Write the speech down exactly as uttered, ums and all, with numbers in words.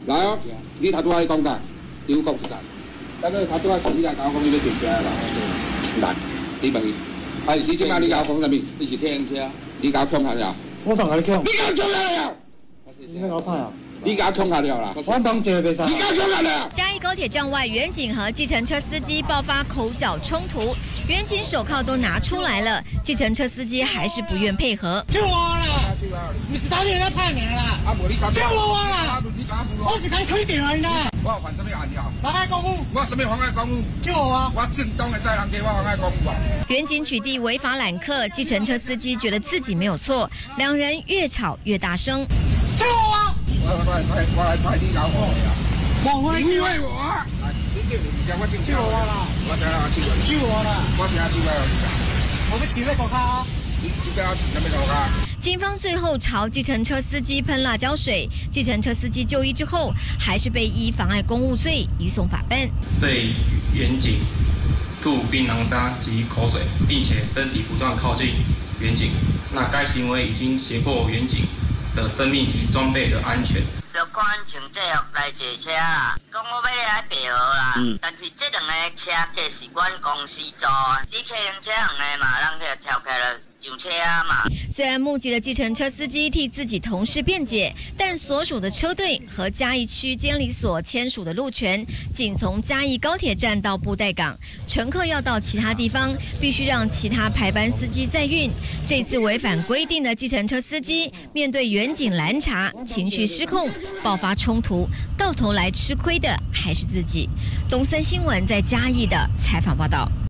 来哦，你头拄仔讲噶，你有讲实在。但是头拄仔你来甲我讲你要停车啦，来，你问伊，哎，你即摆你甲我讲啥物？你是天车，你甲我抢下了。 我当甲你抢。 你甲我抢下了。 你甲我抢啊！ 你甲我抢下了啦！ 我当这袂使。 你甲我抢下了。 嘉义高铁站外，远警和计程车司机爆发口角冲突，远警手铐都拿出来了，计程车司机还是不愿配合。 救我啦！你是打电话派你啦！ 啊，无你甲救我啦！ 你甲我我是甲你推电话啦！ 我有犯什么案了？ 妨碍公务！ 我什么妨碍公务？ 救我啊！ 我正当的载人家，我妨碍公务啊！ 远警取缔违法揽客，计程车司机觉得自己没有错，两人越吵越大声。 救我啊！ 我我来派我来派你搞我呀！ 我会你为我啊！你叫你叫我正救我啦！ 我想要救我， 救我啦！ 我想要救我。 我们起咩国家？ 你这个要起什么国家？ 警方最后朝计程车司机喷辣椒水，计程车司机就医之后，还是被依妨碍公务罪移送法办。 对远警吐槟榔渣及口水，并且身体不断靠近远警，那该行为已经胁迫远警 的生命及装备的安全。 就看穿制服来坐车啦，讲我要来配合啦，嗯、但是这两个车价是阮公司租的，你客用车行的嘛，人就跳开了上车嘛。 虽然目击的计程车司机替自己同事辩解，但所属的车队和嘉义区监理所签署的路权，仅从嘉义高铁站到布袋港，乘客要到其他地方，必须让其他排班司机载运。这次违反规定的计程车司机，面对远警拦查，情绪失控，爆发冲突，到头来吃亏的还是自己。东森新闻在嘉义的采访报道。